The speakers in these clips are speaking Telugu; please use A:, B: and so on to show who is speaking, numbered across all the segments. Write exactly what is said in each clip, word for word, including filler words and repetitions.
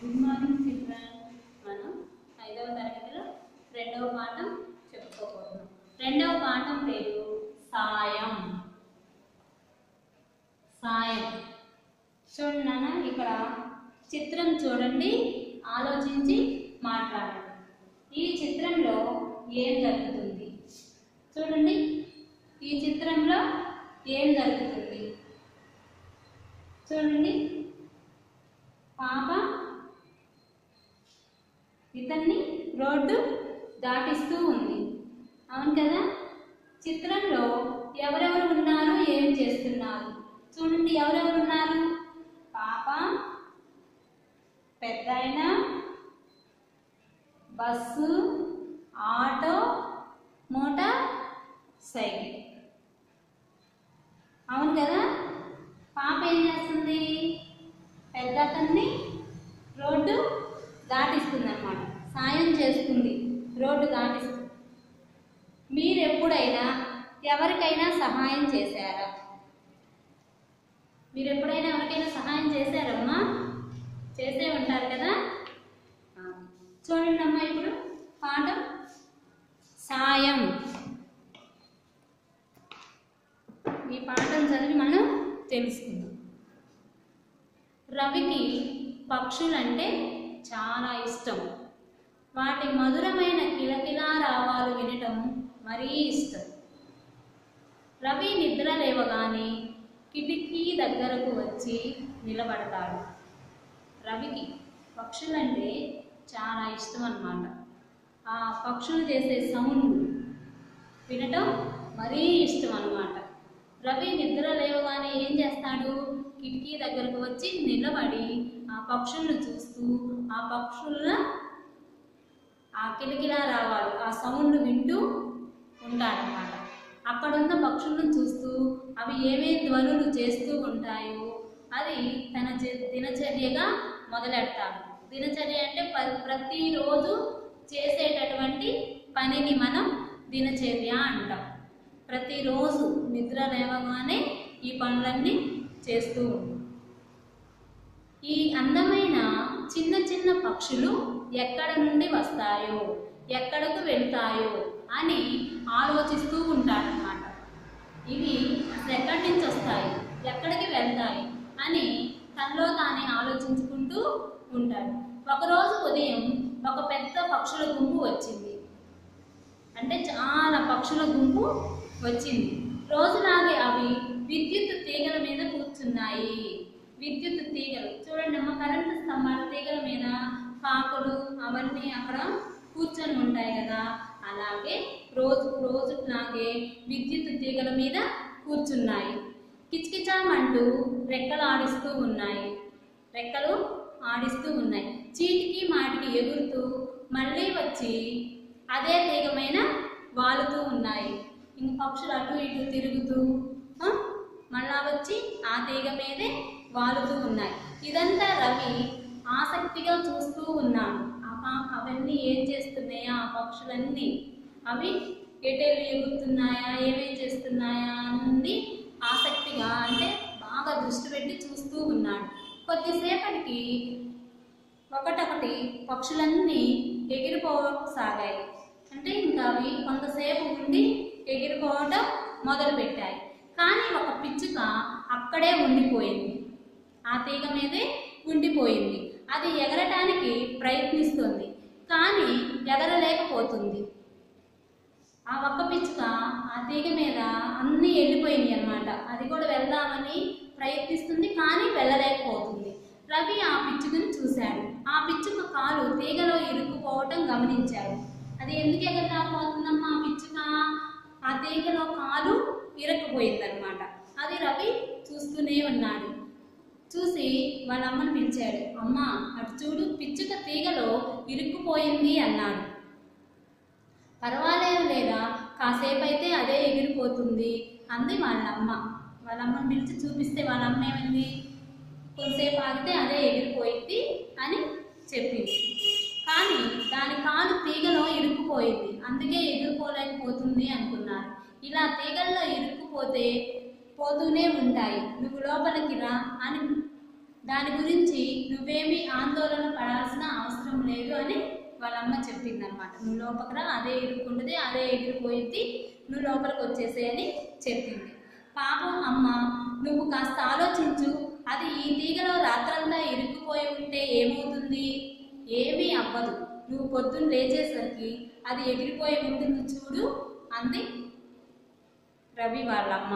A: Good morning children. మనం ఐదవ తరగతిలో రెండవ పాఠం చెప్పుకోబోతున్నాం. రెండవ పాఠం పేరు సాయం. సాయం చూడండి నాన్న, ఇక్కడ చిత్రం చూడండి, ఆలోచించి మాట్లాడండి. ఈ చిత్రంలో ఏం జరుగుతుంది చూడండి. ఈ చిత్రంలో ఏం జరుగుతుంది చూడండి. పాప ఇతన్ని రోడ్డు దాటిస్తూ ఉంది, అవును కదా. చిత్రంలో ఎవరెవరు ఉన్నారు, ఏం చేస్తున్నారు చూడండి. ఎవరెవరు ఉన్నారు? పాప, పెద్దాయన, బస్సు, ఆటో, మోటార్ సైకిల్, అవును కదా. పాప ఏం చేస్తుంది? పెద్ద అతన్ని రోడ్డు దాటిస్తుంది అన్నమాట, సాయం చేస్తుంది, రోడ్డు దాటిస్తుంది. మీరు ఎప్పుడైనా ఎవరికైనా సహాయం చేశారా? మీరు ఎప్పుడైనా ఎవరికైనా సహాయం చేశారమ్మా? చేసే ఉంటారు కదా. చూడండి అమ్మా, ఇప్పుడు పాఠం సాయం. ఈ పాఠం చదివి మనం తెలుసుకుందాం. రవికి పక్షులంటే చాలా ఇష్టం. వాటి మధురమైన కిలకిలా రావాలు వినటం మరీ ఇష్టం. రవి నిద్ర లేవగానే కిటికీ దగ్గరకు వచ్చి నిలబడతాడు. రవికి పక్షులంటే చాలా ఇష్టం అన్నమాట. ఆ పక్షులు చేసే సౌండ్ వినటం మరీ ఇష్టం అన్నమాట. రవి నిద్ర లేవగానే ఏం చేస్తాడు? కిటికీ దగ్గరకు వచ్చి నిలబడి ఆ పక్షులను చూస్తూ ఆ పక్షుల ఆ కిలకిలా రావాలి ఆ సౌండ్ వింటూ ఉంటాడనమాట. అక్కడున్న పక్షులను చూస్తూ అవి ఏమేమి ధ్వనులు చేస్తూ ఉంటాయో అది తన దినచర్యగా మొదలెడతాడు. దినచర్య అంటే ప్రతిరోజు చేసేటటువంటి పనిని మనం దినచర్య అంటాం. ప్రతిరోజు నిద్ర లేవగానే ఈ పనులన్నీ చేస్తూ ఉంటాం. ఈ అందమైన చిన్న చిన్న పక్షులు ఎక్కడ నుండి వస్తాయో, ఎక్కడకు వెళ్తాయో అని ఆలోచిస్తూ ఉంటాడనమాట. ఇవి అసలు ఎక్కడి నుంచి వస్తాయి, ఎక్కడికి వెళ్తాయి అని తనలో తానే ఆలోచించుకుంటూ ఉంటాడు. ఒకరోజు ఉదయం ఒక పెద్ద పక్షుల గుంపు వచ్చింది. అంటే చాలా పక్షుల గుంపు వచ్చింది. రోజులాగే అవి విద్యుత్ తీగల మీద కూర్చున్నాయి. విద్యుత్ తీగలు చూడండి అమ్మ, కరెంటు స్తంభాల తీగల మీద కాకులు అవన్నీ అక్కడ కూర్చొని ఉంటాయి కదా. అలాగే రోజు రోజులాగే విద్యుత్ తీగల మీద కూర్చున్నాయి. కిచకిచామంటూ రెక్కలు ఆడిస్తూ ఉన్నాయి. రెక్కలు ఆడిస్తూ ఉన్నాయి. చీటికి మాటికి ఎగురుతూ మళ్ళీ వచ్చి అదే తీగ మీద వాలుతూ ఉన్నాయి. ఇంక పక్షులు అటు ఇటు తిరుగుతూ మళ్ళా వచ్చి ఆ తీగ మీదే వాలుతూ ఉన్నాయి. ఇదంతా రవి ఆసక్తిగా చూస్తూ ఉన్నాడు. అవన్నీ ఏం చేస్తున్నాయా ఆ పక్షులన్నీ, అవి ఎటేళ్ళు ఎగురుతున్నాయా, ఏమేం చేస్తున్నాయా అన్నీ ఆసక్తిగా అంటే బాగా దృష్టి పెట్టి చూస్తూ ఉన్నాడు. కొద్దిసేపటికి ఒకటొకటి పక్షులన్నీ ఎగిరిపోసాగాయి. అంటే ఇంకా అవి కొంతసేపు ఉండి ఎగిరిపోవటం మొదలుపెట్టాయి. కానీ ఒక పిచ్చుక అక్కడే ఉండిపోయింది, ఆ తీగ మీదే ఉండిపోయింది. అది ఎగరటానికి ప్రయత్నిస్తుంది కానీ ఎగరలేకపోతుంది. ఆ ఒక్క పిచ్చుక ఆ తీగ మీద అన్నీ వెళ్ళిపోయింది అన్నమాట. అది కూడా వెళ్దామని ప్రయత్నిస్తుంది కానీ వెళ్ళలేకపోతుంది. రవి ఆ పిచ్చుకని చూశాడు. ఆ పిచ్చుక కాలు తీగలో ఇరుక్కుపోవటం గమనించాడు. అది ఎందుకు ఎగరలేకపోతుందమ్మా ఆ పిచ్చుక? ఆ తీగలో కాలు ఇరుక్కుపోయిందనమాట. అది రవి చూస్తూనే ఉన్నాడు. చూసి వాళ్ళ అమ్మను పిలిచాడు. అమ్మ అటు చూడు, పిచ్చుక తీగలో ఇరుక్కుపోయింది అన్నాడు. పర్వాలేదు లేదా, కాసేపు అయితే అదే ఎగిరిపోతుంది అంది వాళ్ళమ్మ. వాళ్ళమ్మని పిలిచి చూపిస్తే వాళ్ళమ్మ ఏమైంది, కొంతసేపు ఆగితే అదే ఎగిరిపోయింది అని చెప్పింది. కానీ దాని కాలు తీగలో ఇరుక్కుపోయింది, అందుకే ఎగిరిపోలేకపోతుంది అనుకున్నారు. ఇలా తీగల్లో ఇరుక్కుపోతే పోతూనే ఉంటాయి, నువ్వు లోపలికి రా అని దాని గురించి నువ్వేమీ ఆందోళన పడాల్సిన అవసరం లేదు అని వాళ్ళమ్మ చెప్పింది అనమాట. నువ్వు లోపలికి రా, అదే ఇరుక్కుంటుంది, అదే ఎగిరిపోయింది, నువ్వు లోపలికి వచ్చేసే అని చెప్పింది. పాపం అమ్మ, నువ్వు కాస్త ఆలోచించు, అది ఈ తీగలో రాత్రంతా ఇరుక్కుపోయి ఉంటే ఏమవుతుంది? ఏమీ అవ్వదు, నువ్వు పొద్దున్న లేచేసరికి అది ఎగిరిపోయి ఉంటుంది చూడు అంది రవి వాళ్ళమ్మ.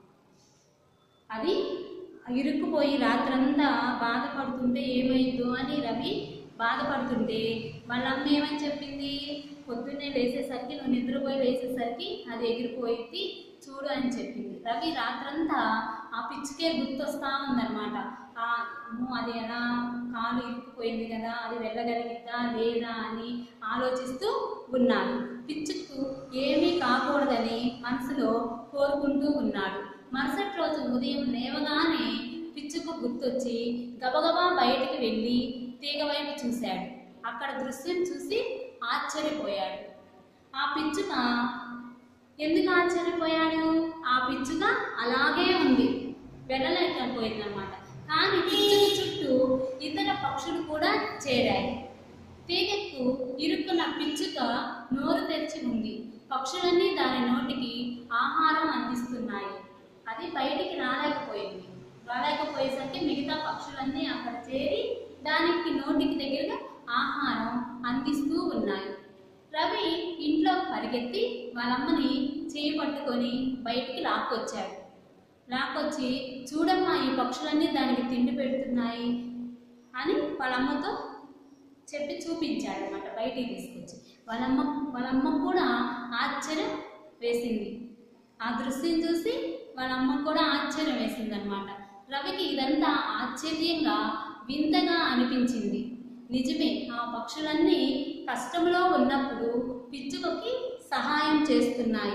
A: అది ఇరుక్కుపోయి రాత్రంతా బాధపడుతుంటే ఏమైందో అని రవి బాధపడుతుంటే వాళ్ళమ్మ ఏమని చెప్పింది? పొద్దున్నే లేచేసరికి, నువ్వు నిద్రపోయి లేచేసరికి అది ఎగిరిపోయింది చూడు అని చెప్పింది. రవి రాత్రంతా ఆ పిచ్చుకే గుర్తొస్తా ఉందన్నమాట. నువ్వు అది ఎలా కాలు ఇరుక్కుపోయింది కదా, అది వెళ్ళగలిగిద్దా లేదా అని ఆలోచిస్తూ ఉన్నాడు. పిచ్చుకు ఏమీ కాకూడదని మనసులో కోరుకుంటూ ఉన్నాడు. మరుసటి రోజు ఉదయం లేవగానే పిచ్చుకు గుర్తొచ్చి గబగబా బయటికి వెళ్ళి తీగ వైపు చూశాడు. అక్కడ దృశ్యం చూసి ఆశ్చర్యపోయాడు. ఆ పిచ్చుక ఎందుకు ఆశ్చర్యపోయాడు? ఆ పిచ్చుక అలాగే ఉంది, వెళ్ళలేకపోయింది అన్నమాట. కానీ పిచ్చుక చుట్టూ ఇతర పక్షులు కూడా చేరాయి. తీగకు ఇరుక్కున్న పిచ్చుక నోరు తెరిచి ఉంది. పక్షులన్నీ దాని నోటికి ఆహారం అందిస్తున్నాయి. అది బయటికి రాలేకపోయింది. రాలేకపోయేసరికి మిగతా పక్షులన్నీ అక్కడ చేరి దానికి నోటికి దగ్గరగా ఆహారం అందిస్తూ ఉన్నాయి. రవి ఇంట్లో పరిగెత్తి వాళ్ళమ్మని చేయి పట్టుకొని బయటికి లాక్కొచ్చాడు. లాక్కొచ్చి, చూడమ్మా, ఈ పక్షులన్నీ దానికి తిండి పెడుతున్నాయి అని వాళ్ళమ్మతో చెప్పి చూపించాడు అనమాట. బయటికి తీసుకొచ్చి వాళ్ళమ్మ వాళ్ళమ్మ కూడా ఆశ్చర్యం వేసింది. ఆ దృశ్యం చూసి వాళ్ళమ్మ కూడా ఆశ్చర్యం వేసింది అనమాట. రవికి ఇదంతా ఆశ్చర్యంగా వింతగా అనిపించింది. నిజమే, ఆ పక్షులన్నీ కష్టంలో ఉన్నప్పుడు పిచ్చుకకి సహాయం చేస్తున్నాయి,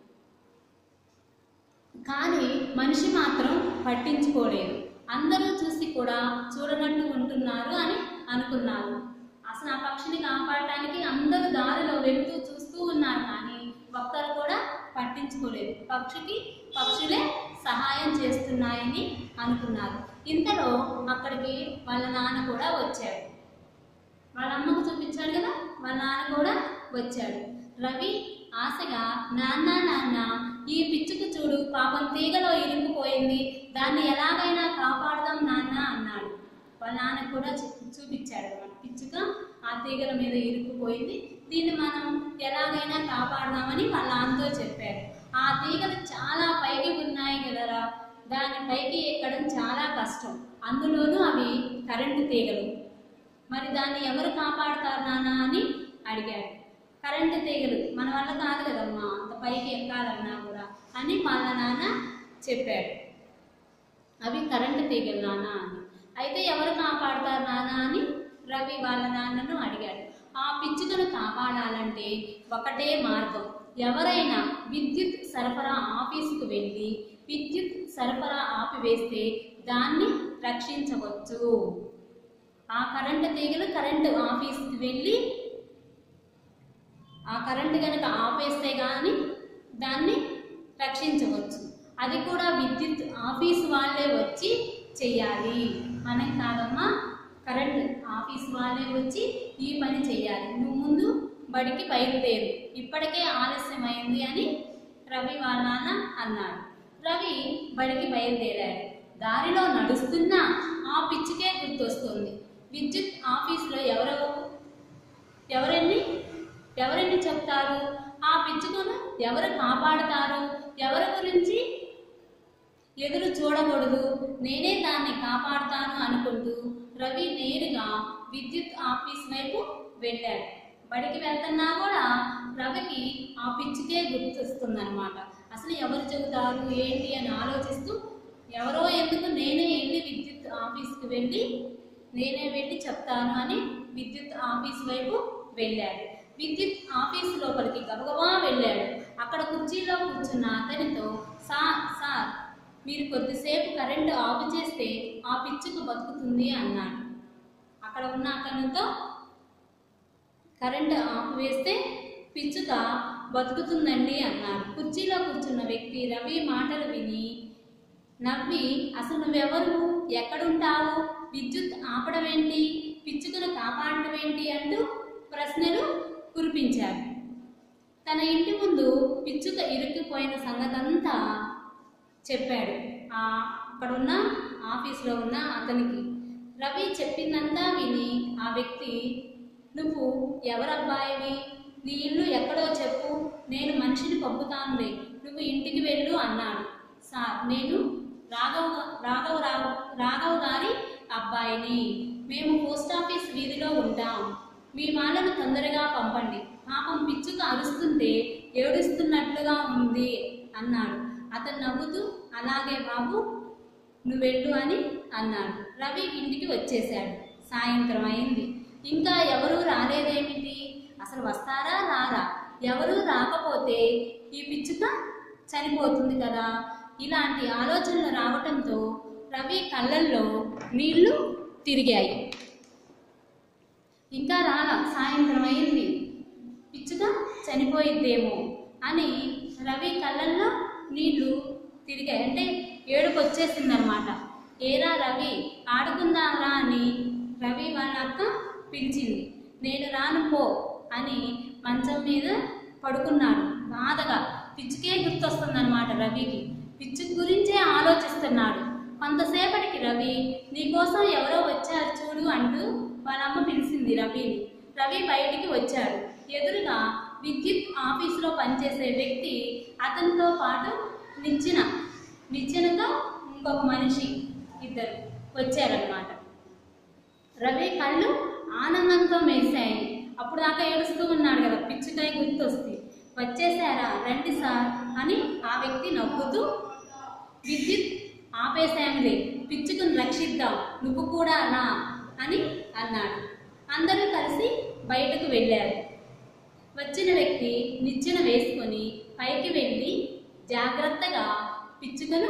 A: కానీ మనిషి మాత్రం పట్టించుకోలేదు. అందరూ చూసి కూడా చూడనట్టు ఉంటున్నారు అని అనుకున్నారు. అసలు ఆ పక్షిని కాపాడటానికి అందరూ దారిలో వెళ్తూ చూస్తూ ఉన్నారు, కానీ ఒక్కరు కూడా పట్టించుకోలేదు. పక్షికి పక్షులే సహాయం చేస్తున్నాయని అనుకున్నారు. ఇంతలో అక్కడికి వాళ్ళ నాన్న కూడా వచ్చాడు. వాళ్ళ అమ్మకు చూపించాడు కదా, వాళ్ళ నాన్న కూడా వచ్చాడు. రవి ఆశగా, నాన్న నాన్న ఈ పిచ్చుకు చూడు, పాపం తీగలో ఇరుక్కుపోయింది, దాన్ని ఎలాగైనా కాపాడదాం నాన్న అన్నాడు. వాళ్ళ నాన్న కూడా చూపించాడు అన్నమాట. పిచ్చుక ఆ తీగల మీద ఇరుక్కుపోయింది, దీన్ని మనం ఎలాగైనా కాపాడదామని వాళ్ళ నాన్నతో చెప్పారు. ఆ తీగలు చాలా పైకి ఉన్నాయి కదరా, దాని పైకి ఎక్కడం చాలా కష్టం, అందులోనూ అవి కరెంటు తీగలు, మరి దాన్ని ఎవరు కాపాడుతారు నాన్న అని అడిగాడు. కరెంటు తీగలు మన వల్ల కాదు కదమ్మా, అంత పైకి ఎక్కాలన్నా కూడా అని వాళ్ళ నాన్న చెప్పాడు. అవి కరెంటు తీగలు నాన్న అని. అయితే ఎవరు కాపాడుతారు నాన్న అని రవి వాళ్ళ నాన్నను అడిగాడు. ఆ పిచ్చుకను కాపాడాలంటే ఒకటే మార్గం, ఎవరైనా విద్యుత్ సరఫరా ఆఫీసుకు వెళ్ళి విద్యుత్ సరఫరా ఆపివేస్తే దాన్ని రక్షించవచ్చు. ఆ కరెంటు తీగలు కరెంటు ఆఫీస్కి వెళ్ళి ఆ కరెంటు కనుక ఆపేస్తే కానీ దాన్ని రక్షించవచ్చు. అది కూడా విద్యుత్ ఆఫీసు వాళ్ళే వచ్చి చెయ్యాలి, మనం కాదమ్మా, కరెంటు ఆఫీసు వాళ్ళే వచ్చి ఈ పని చెయ్యాలి. నువ్వు ముందు బడికి బయలుదేరు, ఇప్పటికే ఆలస్యమైంది అని రవి వాళ్ళ నాన్న అన్నాడు. రవి బడికి బయలుదేరాడు. దారిలో నడుస్తున్నా ఆ పిచ్చుకే గుర్తొస్తుంది. విద్యుత్ ఆఫీసులో ఎవరెవరు ఎవరెన్ని ఎవరెన్ని చెప్తారు, ఆ పిచ్చుకను ఎవరు కాపాడుతారు, ఎవరి గురించి ఎదురు చూడకూడదు, నేనే దాన్ని కాపాడుతాను అనుకుంటూ రవి నేరుగా విద్యుత్ ఆఫీస్ వైపు వెళ్ళాడు. బడికి వెళ్తున్నా కూడా రవికి ఆ పిచ్చుకే గుర్తొస్తుందన్నమాట. అసలు ఎవరు చెబుతారు ఏంటి అని ఆలోచిస్తూ, ఎవరో ఎందుకు, నేనే వెళ్ళి విద్యుత్ ఆఫీస్కి వెళ్ళి నేనే వెళ్ళి చెప్తాను అని విద్యుత్ ఆఫీస్ వైపు వెళ్ళాడు. విద్యుత్ ఆఫీస్ లోపలికి గబగబా వెళ్ళాడు. అక్కడ కుర్చీలో కూర్చున్న అతనితో, సార్ సార్ మీరు కొద్దిసేపు కరెంటు ఆఫ్ చేస్తే ఆ పిచ్చుకు బతుకుతుంది అన్నాడు. అక్కడ ఉన్న అతనితో కరెంటు ఆఫ్ వేస్తే పిచ్చుక బతుకుతుందండి అన్నాడు. కుర్చీలో కూర్చున్న వ్యక్తి రవి మాటలు విని నవ్వి, అసలు నువ్వెవరు, ఎక్కడుంటావు, విద్యుత్ ఆపడం ఏంటి, పిచ్చుకను కాపాడడం ఏంటి అంటూ ప్రశ్నలు కురిపించారు. తన ఇంటి ముందు పిచ్చుక ఇరుక్కుపోయిన సంగతంతా చెప్పాడు ఆ అక్కడున్న ఆఫీస్లో ఉన్న అతనికి. రవి చెప్పిందంతా విని ఆ వ్యక్తి, నువ్వు ఎవరబ్బాయివి, నీ ఇల్లు ఎక్కడో చెప్పు, నేను మనిషిని పంపుతానులే, నువ్వు ఇంటికి వెళ్ళు అన్నాడు. సార్, నేను రాఘవ్ రాఘవ్ రాఘవ్ గారి అబ్బాయిని, మేము పోస్ట్ ఆఫీస్ వీధిలో ఉంటాం, మీ వాళ్ళను తొందరగా పంపండి, పాపం పిచ్చుక అరుస్తుంటే ఏడుస్తున్నట్లుగా ఉంది అన్నాడు. అతను నవ్వుతూ, అలాగే బాబు, నువ్వెళ్ళు అని అన్నాడు. రవి ఇంటికి వచ్చేశాడు. సాయంత్రం అయింది. ఇంకా ఎవరూ రాలేదేమిటి, అసలు వస్తారా రారా, ఎవరూ రాకపోతే ఈ పిచ్చుక చనిపోతుంది కదా. ఇలాంటి ఆలోచనలు రావటంతో రవి కళ్ళల్లో నీళ్లు తిరిగాయి. ఇంకా రాలా, సాయంత్రం అయింది, పిచ్చుక చనిపోయిద్దేమో అని రవి కళ్ళల్లో నీళ్లు తిరిగాయి. అంటే ఏడుపు వచ్చేసిందనమాట. ఏరా రవి, ఆడుకుందాంరా అని రవి వాళ్ళ అక్క పిలిచింది. నేను రాను పో అని మంచం మీద పడుకున్నాడు. బాధగా పిచ్చుకే గుర్తొస్తుందన్నమాట రవికి. పిచ్చుక గురించే ఆలోచిస్తున్నాడు. కొంతసేపటికి రవి, నీకోసం ఎవరో వచ్చారు చూడు అంటూ వాళ్ళమ్మ పిలిచింది రవిని. రవి బయటికి వచ్చాడు. ఎదురుగా విద్యుత్ ఆఫీసులో పనిచేసే వ్యక్తి, అతనితో పాటు నిచ్చెన నిచ్చెనతో ఇంకొక మనిషి, ఇద్దరు వచ్చారన్నమాట. రవి కళ్ళు ఆనందంతో మెరిశాయి. అప్పుడు దాకా ఏడుస్తూ ఉన్నాడు కదా, పిచ్చుకాయ గుర్తొస్తే. వచ్చేసారా, రండి సార్ అని ఆ వ్యక్తి నవ్వుతూ, విద్యుత్ ఆపేశాంలే, పిచ్చుకను రక్షిద్దాం, నువ్వు కూడా రా అని అన్నాడు. అందరూ కలిసి బయటకు వెళ్ళారు. వచ్చిన వ్యక్తి నిచ్చెన వేసుకొని పైకి వెళ్ళి జాగ్రత్తగా పిచ్చుకను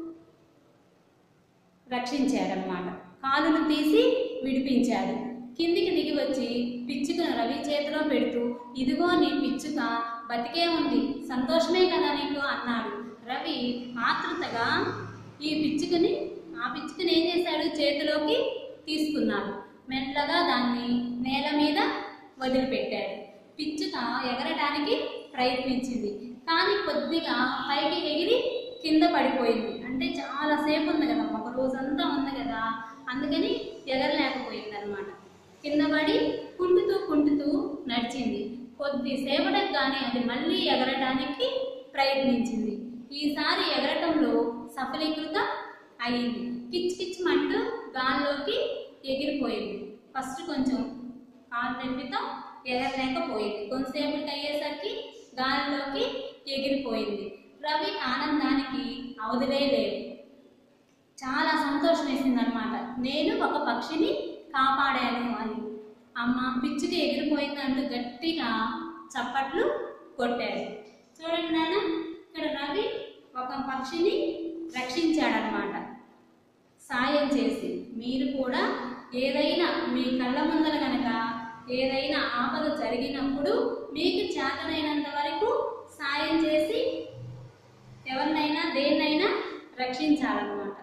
A: రక్షించాడనమాట. కాలును తీసి విడిపించాడు. కిందికి దిగి వచ్చి పిచ్చుకను రవి చేతిలో పెడుతూ, ఇదిగో నీ పిచ్చుక బతికే ఉంది, సంతోషమే కదా నీకు అన్నాడు. రవి ఆతృతగా ఈ పిచ్చుకని ఆ పిచ్చుకని ఏం చేశాడు, చేతిలోకి తీసుకున్నాడు. మెల్లగా దాన్ని నేల మీద వదిలిపెట్టాడు. పిచ్చుక ఎగరడానికి ప్రయత్నించింది, కానీ కొద్దిగా పైకి ఎగిరి కింద పడిపోయింది. అంటే చాలాసేపు ఉంది కదా, ఒక రోజంతా ఉంది కదా, అందుకని ఎగరలేకపోయింది అనమాట. కింద పడి కుంటుతూ కుంటుతూ నడిచింది. కొద్దిసేపటికి కానీ అది మళ్ళీ ఎగరడానికి ప్రయత్నించింది. ఈసారి ఎగరటంలో సఫలీకృతం అయింది. కిచ్ కిచ్మంటూ గాల్లోకి ఎగిరిపోయింది. ఫస్ట్ కొంచెం కాలు నొప్పితో ఎగరలేకపోయింది. కొంతసేపటికి అయ్యేసరికి గాలిలోకి ఎగిరిపోయింది. రవి ఆనందానికి అవధులే లేదు. చాలా సంతోషం వేసింది అనమాట. నేను ఒక పక్షిని కాపాడాను అని. అమ్మ, పిచ్చుక ఎగిరిపోయిందంటూ గట్టిగా చప్పట్లు కొట్టాడు. చూడండి నాన్న, ఇక్కడ రవి ఒక పక్షిని రక్షించాడనమాట సాయం చేసి. మీరు కూడా ఏదైనా మీ కళ్ళ ముందర కనుక ఏదైనా ఆపద జరిగినప్పుడు మీకు చేతనైనంత వరకు సాయం చేసి ఎవరినైనా దేన్నైనా రక్షించాలన్నమాట.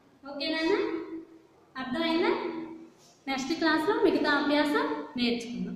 A: ఓకేనా, అర్థమైందా? నెక్స్ట్ క్లాస్లో మిగతా అభ్యాసం నేర్చుకుందాం.